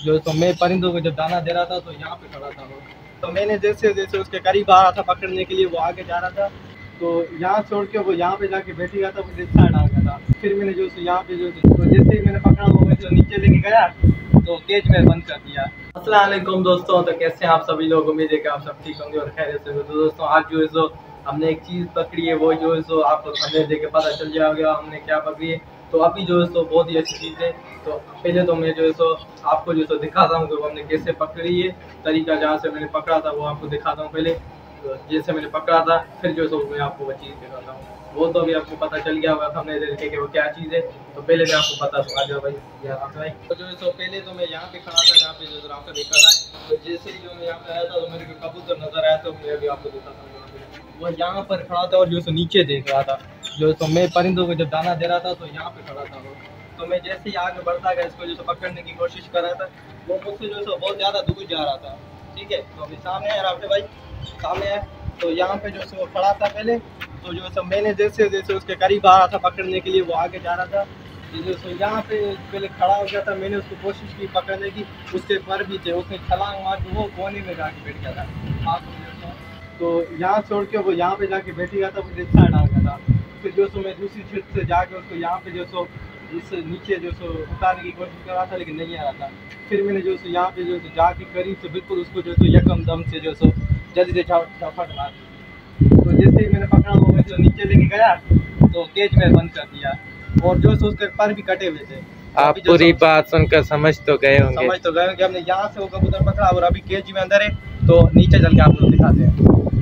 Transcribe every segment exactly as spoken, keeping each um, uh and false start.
जो तो मैं परिंदों को जब दाना दे रहा था तो यहाँ पे खड़ा था वो, तो मैंने जैसे जैसे उसके करीब आ रहा था पकड़ने के लिए, वो आगे जा रहा था, तो यहाँ छोड़ के वो यहाँ पे जाके बैठ गया था, मुझे इस साइड आ गया था। फिर मैंने जो यहाँ पे जो तो जैसे ही मैंने पकड़ा वो जो नीचे लेके गया तो केज में बंद कर दिया। अस्सलाम वालेकुम दोस्तों, तो कैसे हैं आप सभी लोग, उम्मीद है कि आप सब ठीक होंगे और खैरियत से। तो दोस्तों आज जो है सो हमने एक चीज़ पकड़ी है, वो जो है सो आपको हमें देख के पता चल जाएगा हमने क्या पकड़ी है। तो अभी जो है सो बहुत ही अच्छी चीज़ है। तो पहले तो मैं जो है सो आपको जो है सो दिखाता हूँ कि वो हमने कैसे पकड़ी है, तरीका जहाँ से मैंने पकड़ा था वो आपको दिखाता हूँ। पहले तो जैसे मैंने पकड़ा था, फिर जो है सो मैं आपको वो चीज़ दिखाता हूँ। वो तो अभी आपको पता चल गया होगा हमने देखे कि वो क्या चीज़ है। तो पहले मैं आपको पता आ जाओ भाई यहाँ भाई। तो जो है सो पहले तो मैं यहाँ पे खड़ा था जहाँ पे जो आपको देखा था, तो जैसे ही जो मैं यहाँ पे आया था तो मेरे को कबूतर नजर आया, तो मैं अभी आपको दिखाता हूँ। वो यहाँ पर खड़ा था और जो सो नीचे देख रहा था, जो तो मैं परिंदों को जब दाना दे रहा था तो यहाँ पे खड़ा था वो। तो मैं जैसे ही आगे बढ़ता गया इसको जो पकड़ने की कोशिश कर रहा था, वो मुझसे जो सो बहुत ज़्यादा दूर जा रहा था। ठीक है, तो अभी सामने है रावटे भाई, सामने है। तो यहाँ पे जो सो खड़ा था पहले, तो जो सो मैंने जैसे जैसे उसके करीब आ रहा था पकड़ने के लिए, वो आगे जा रहा था, जो सो यहाँ पे पहले खड़ा हो गया था। मैंने उसको कोशिश की पकड़ने की, उसके पर भी थे, उसने छलांग मार के वो कोने में जाके बैठ गया था। तो यहाँ छोड़ के वो यहाँ पे जाके बैठ गया था, मुझे इस साइड आ गया था। फिर जो सो मैं दूसरी छिट से जाके उसको यहाँ पे जो सो इस नीचे जो सो उतारने की कोशिश कर रहा था, लेकिन नहीं आ रहा था। फिर मैंने जो सो यहाँ पे जो सो जाके करीब से बिल्कुल उसको जो सो यकम दम से जो सो जल्दी से झपट मार, तो जैसे ही मैंने पकड़ा वो जो नीचे लेके गया तो केज में बंद कर दिया, और जो सो उसके पर भी कटे हुए थे। आप पूरी बात सुनकर समझ तो गए होंगे समझ तो गए कि हमने यहाँ से वो कबूतर पकड़ा और अभी केज में अंदर है। तो नीचे चल के आप लोग दिखाते हैं।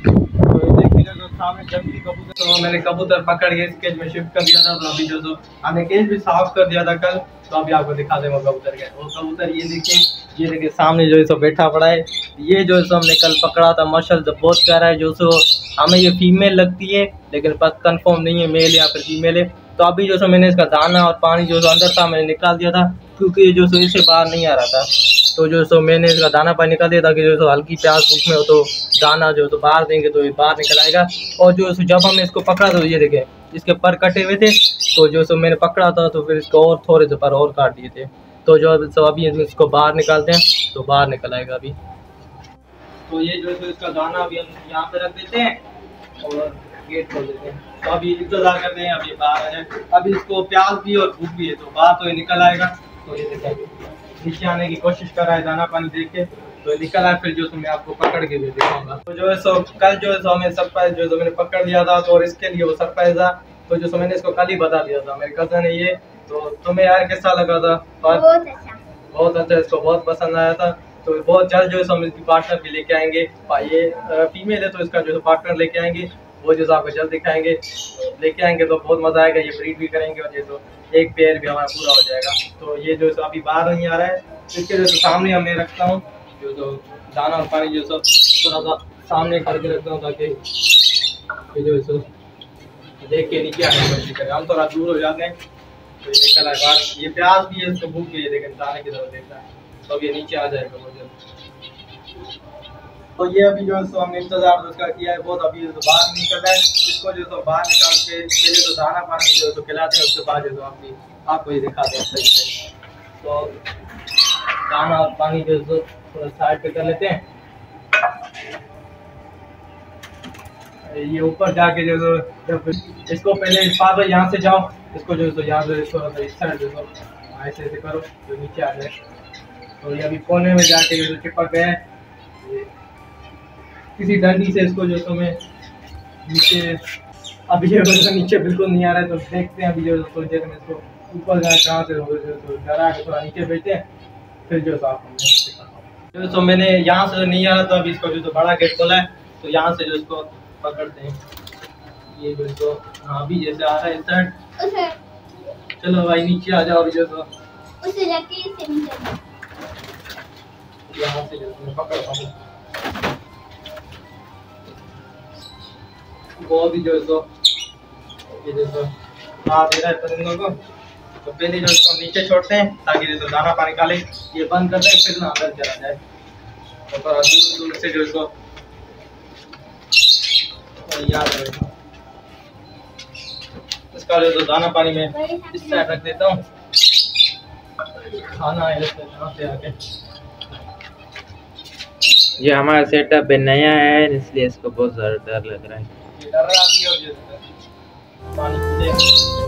तो देखिए जो सामने जंगली कबूतर, तो मैंने कबूतर पकड़ के इस केज में शिफ्ट कर दिया था। तो अभी जो सो हमने केज भी साफ कर दिया था कल, तो अभी आपको दिखा दें वो कबूतर के। वो कबूतर ये देखिए, ये देखिए सामने जो है सो बैठा पड़ा है। ये जो है सो हमने कल पकड़ा था, माशाल्लाह बहुत प्यारा है। जो सो हमें ये फीमेल लगती है, लेकिन बस कंफर्म नहीं है मेल या फिर फीमेल है। तो अभी जो सो मैंने इसका दाना और पानी जो सो अंदर था मैंने निकाल दिया था, क्योंकि जो सो इससे बाहर नहीं आ रहा था। तो जो सो मैंने इसका दाना पानी निकाल दिया ताकि जो सो हल्की प्यास उसमें हो तो दाना जो तो बाहर देंगे तो ये बाहर निकल आएगा। और जो सो जब हमने इसको पकड़ा तो ये देखें इसके पर कटे हुए थे, तो जो सो मैंने पकड़ा था तो फिर इसको और थोड़े से पर और काट दिए थे। तो जो सो अभी इसको बाहर निकालते हैं तो बाहर निकल आएगा अभी। तो ये जो है इसका दाना अभी हम यहाँ पे रख देते हैं और गेट खोल देते हैं। तो अभी इंतजार करते हैं अभी बाहर आ जाए। अभी इसको प्यास भी और भूख भी है, तो बाहर तो ये निकल आएगा। तो ये देखिए नीचे आने की कोशिश कर रहा है, दाना पानी देख के तो निकल आए। फिर जो सो मैं आपको पकड़ के भी दिखाऊंगा। तो जो है सो कल जो है सो हमें सरप्राइज जो सो मैंने पकड़ लिया था, तो और इसके लिए वो सरप्राइज था। तो जो सो मैंने इसको कल ही बता दिया था, मेरे कजन है ये। तो तुम्हें यार कैसा लगा था? बहुत अच्छा, बहुत अच्छा, इसको बहुत पसंद आया था। तो बहुत जल्द जो है हम इसकी पार्टनर भी लेके आएंगे। ये फीमेल है तो इसका जो है पार्टनर लेके आएंगे, वो जो आपको जल्द दिखाएंगे। लेके आएंगे तो बहुत मज़ा आएगा, ये ब्रीड भी करेंगे और ये तो एक पेयर भी हमारा पूरा हो जाएगा। तो ये जो अभी बाहर नहीं आ रहा है, इसके जो सामने हम मैं रखता हूँ जो तो दाना और पानी जो सब थोड़ा सा सामने करके रखता हूँ, ताकि जो सो देख के नीचे आने की कोशिश करें। हम थोड़ा दूर हो जाते हैं तो ये निकल आए बाहर। ये प्याज भी है, इसको भूख भी है, लेकिन दाने की तरफ देखता है तो ये नीचे आ जाएगा बहुत जल्द। तो ये अभी जो है सो हमने इंतजार तो उसका किया है बहुत, अभी तो बाहर निकल रहा है। इसको जो तो बाहर निकाल के पहले तो दाना पानी जो तो खिलाते हैं, उसके बाद जो आपकी आपको ये दिखाते हैं सही से। तो दाना और पानी जो तो थोड़ा साइड पे कर लेते हैं। ये ऊपर जाके जो जब इसको पहले पापा यहाँ से जाओ, इसको जो तो यहाँ से इसको इस साइड जो ऐसे ऐसे करो जो नीचे आ जाए। तो ये अभी कोने में जाके जो चिपक गए हैं, किसी डंडी से इसको जो तो मैं नीचे, अभी ये नीचे बिल्कुल नहीं आ रहा है। तो देखते हैं अभी जो थोड़ी देर में इसको ऊपर जाए कहाँ से तो डरा के थोड़ा नीचे बैठते हैं, फिर जो तो आप जो तो मैंने यहाँ से नहीं आ रहा तो अभी इसको जो तो बड़ा गेट खोला है, तो यहाँ से जो इसको पकड़ते हैं। ये जो तो हाँ अभी जैसे आ रहा है इस साइड, चलो भाई नीचे आ जाओ। अभी जो तो उसे जाके इसे नीचे यहाँ से जो मैं पकड़ता हूँ, बहुत ही जो है सो ये जो सो हाँ दे रहा है परिंदों को। तो पहले जो इसको नीचे छोड़ते हैं ताकि जो दाना पानी निकाले, ये बंद कर दें फिर ना अंदर चला जाए। तो थोड़ा दूर दूर से जो इसको याद रखें, इसका जो तो दाना पानी में इस साइड रख देता हूँ। खाना है यहाँ से आके ये हमारा सेटअप है, नया है, इसलिए इसको बहुत ज़्यादा डर लग रहा है। ये डर रहा भी और जैसे पानी पीते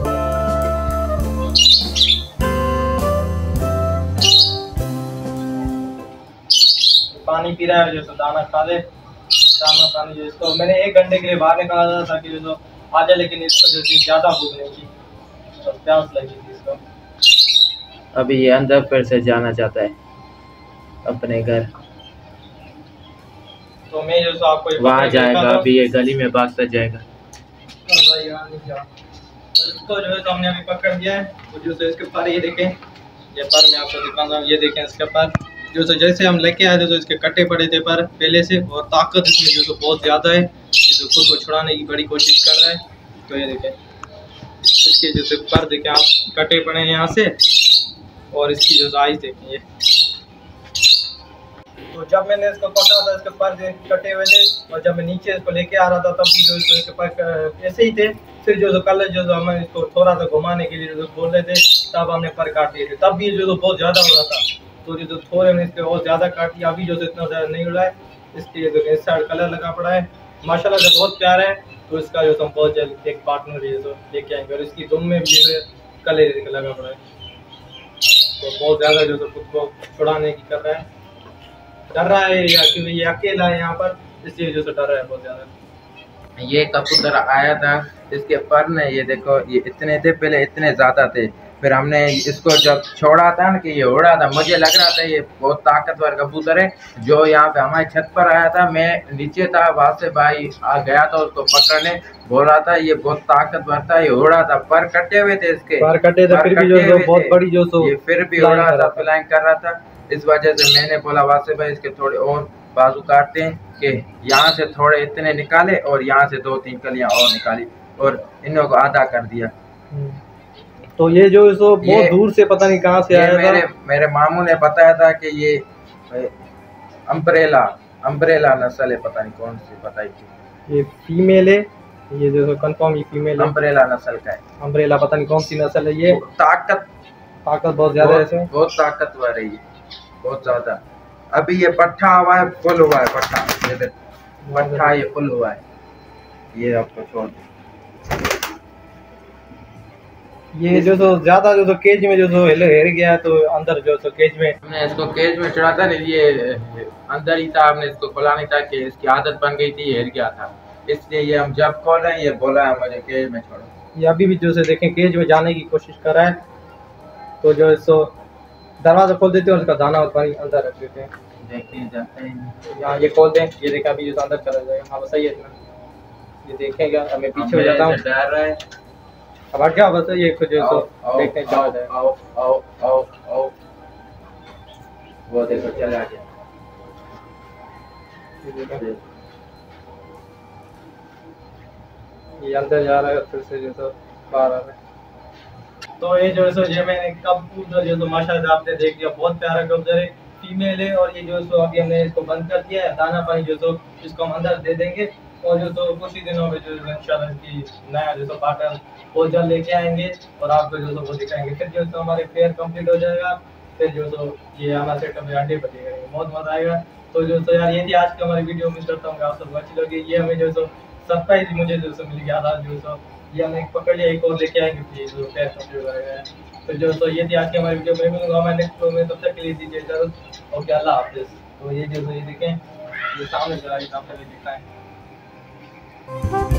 पानी पी रहा है, जैसे दाना खा ले, दाना पानी जो इसको मैंने एक घंटे के लिए बाहर निकाला था ताकि जो आ जाए, लेकिन इसको जो थी ज़्यादा भूख नहीं थी तो प्यास लगी थी इसको। अभी ये अंदर फिर से जाना चाहता है अपने घर, तो मैं जो सो आपको वहाँ जाएगा, अभी ये गली में भागता जाएगा। इसको जो है तो हमने अभी पकड़ लिया है, तो जो सो इसके पर ये देखें, ये पर मैं आपको दिखाऊंगा, ये देखें इसके पर जो सो जैसे हम लेके आए थे तो इसके कटे पड़े थे पर पहले से, और ताकत इसमें जो तो बहुत ज़्यादा है, ये जो खुद को छुड़ाने की बड़ी कोशिश कर रहा है। तो ये देखें इसके जो से पर देखें आप, कटे पड़े हैं यहाँ से, और इसकी जो साइज देखें ये। तो जब मैंने इसको पकड़ा था इसके पर कटे हुए थे, और जब मैं नीचे इसको लेके आ रहा था तब भी जो इसको इसके पर ऐसे ही थे। फिर जो कल जो हम इसको थोड़ा सा घुमाने के लिए जो बोल रहे थे तब हमने पर काट दिए थे, तब भी जो तो बहुत ज़्यादा हो रहा था, तो जो थोड़े में इसके बहुत ज़्यादा काट दिया। अभी जो इतना ज़्यादा नहीं उड़ा है, इसके जो इस साइड कलर लगा पड़ा है, माशाल्लाह से बहुत प्यारा है। तो इसका जो हम बहुत जल्द एक पार्टनर ये जो लेके आएंगे, और इसकी दुम में भी जो कलर लगा पड़ा है, तो बहुत ज़्यादा जो तो खुद को छुड़ाने की कर रहा है, डर रहा है या कि ये अकेला है यहाँ पर, इसलिए जो डर रहा है बहुत ज़्यादा। ये कबूतर आया था, इसके पर ने ये देखो, ये इतने थे पहले, इतने ज़्यादा थे, फिर हमने इसको जब छोड़ा था ना कि ये उड़ा था, मुझे लग रहा था ये बहुत ताकतवर कबूतर है। जो यहाँ पे हमारी छत पर आया था, मैं नीचे था, वहाँ से भाई आ गया था उसको पकड़ने, बोल रहा था ये बहुत ताकतवर था, ये उड़ा था, पर कटे हुए थे इसके, पर कटे थे, फिर भी जो सो बहुत बड़ी जो सो ये फिर भी उड़ा था, फ्लाइंग कर रहा था। इस वजह से मैंने बोला वासे भाई इसके थोड़े और बाजू काटते हैं, कि यहाँ से थोड़े इतने निकाले और यहाँ से दो तीन कलियां और निकाली, और इन लोगों को आधा कर दिया। तो ये जो सो बहुत दूर से पता नहीं कहाँ से आया मेरे था। मेरे मामू ने बताया था कि ये अम्ब्रेला अम्ब्रेला नस्ल है, पता नहीं कौन सी बताई थी, ये फीमेल है, ये जो कंफर्म ये फीमेल है, अम्ब्रेला नस्ल का है। अम्ब्रेला पता नहीं कौन सी नस्ल है, ये ताकत ताकत बहुत ज्यादा है इसमें, बहुत ताकतवर है ये, बहुत ज्यादा। अभी ये पट्ठा हुआ है, फुल हुआ है पट्ठा, ये देखो पट्ठा ये फुल हुआ है, ये आपको छोड़ ये जो तो ज्यादा जो तो केज में जो तो हेलो हेर गया है, तो अंदर जो तो केज में हमने इसको केज में चढ़ा था, ये अंदर ही था, हमने इसको खोला नहीं था कि इसकी आदत बन गई थी, हेर गया था, इसलिए ये हम जब खोल रहे हैं ये बोला है मुझे केज में छोड़ो। ये अभी भी जो से देखें केज में जाने की कोशिश कर रहा है, तो जो सो दरवाजा खोल देते हैं और उसका दाना और पानी अंदर रख देते हैं, देखते हैं जाते हैं। यहाँ ये खोल दें, ये देखा अभी जो अंदर चला जाएगा। हाँ बस सही है इतना, ये देखेगा, अब मैं पीछे हो जाता हूँ, डर रहा है, अब हट जाओ बस, ये कुछ तो देखते हैं चला जाएगा। आओ आओ आओ आओ, वो देखो चला गया, ये अंदर जा रहा है, फिर से जो तो बाहर आ रहा है। तो ये जो सो ये मैंने कबूतर जो तो माशाल्लाह आपने देख लिया, बहुत प्यारा कबूतर है, फीमेल है, और ये जो सो अभी हमने इसको बंद कर दिया है, दाना पानी जो तो इसको हम अंदर दे देंगे, और जो तो कुछ ही दिनों में जो इंशाल्लाह इसकी नया जो तो पार्टनर बहुत जल्द लेके आएंगे, और आपको जो तो वो दिखाएंगे। फिर जो तो हमारे पेयर कंप्लीट हो जाएगा, फिर जो तो ये हमारे सेटअप में अंडे बचेगा, बहुत मजा आएगा। तो जो तो यार ये थी आज की हमारी वीडियो, उम्मीद करता हूँ आप सबको अच्छी लगी। ये हमें जो सो सरप्राइज मुझे जो सो मिल गया था, जो सो ये हमने पकड़ लिया, एक और लेके आएंगे फिर जो पेयर कंप्लीट हो जाएगा। तो जो तो ये थी आज की हमारी वीडियो, मैं मिलूंगा हमारे नेक्स्ट वीडियो में, तब तक के लिए दीजिए इजाजत, ओके अल्लाह हाफिज़। तो ये जो तो ये देखें, ये सामने चला, ये सामने भी दिखाएं।